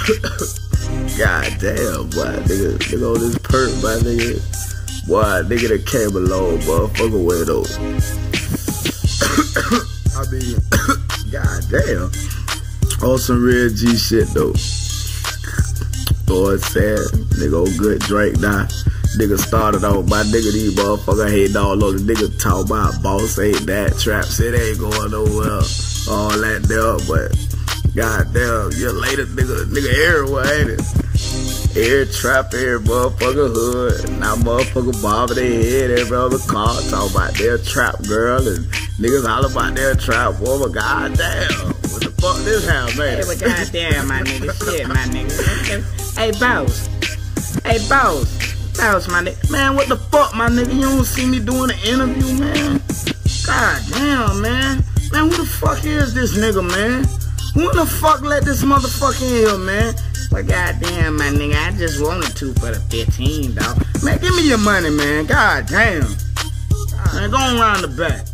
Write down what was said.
God damn, boy, nigga on this perk, my nigga. Boy, nigga that came along, motherfucker way though. I mean, god damn. On some real G shit though. Boy, sad. Nigga on good drink now. Nigga started off, my nigga, these motherfucker hating all on the nigga talk about boss ain't that, trap shit ain't going nowhere. All that there, but goddamn, you later nigga everywhere, ain't it? Every trap, every motherfucker hood. Now motherfucker bobbing their head every other car talking about their trap girl and niggas holler about their trap woman. Goddamn, what the fuck this house, man? Hey, but goddamn, my nigga, shit, my nigga. Hey, boss. Hey, boss. Boss, my nigga. Man, what the fuck, my nigga? You don't see me doing an interview, man? Goddamn, man. Man, who the fuck is this nigga, man? Who the fuck let this motherfucker in here, man? But goddamn, my nigga, I just wanted to for the 15, dog. Man, give me your money, man. Goddamn. Man, go around the back.